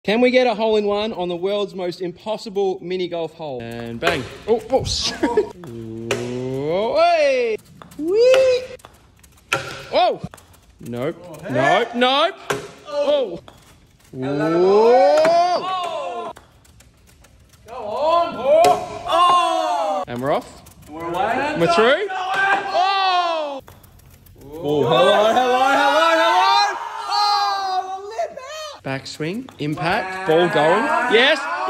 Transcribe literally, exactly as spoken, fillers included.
Can we get a hole in one on the world's most impossible mini golf hole? And bang. Oh, oh. Oh, hey. Whee. Oh. Nope. Oh, hey. Nope. Nope. Oh. Oh. Go on. Oh. Oh. And we're off. And we're away. We're through. Oh. Oh, hello, hello, hello, hello. Oh, lip out. Backswing, impact, ball going. Yes.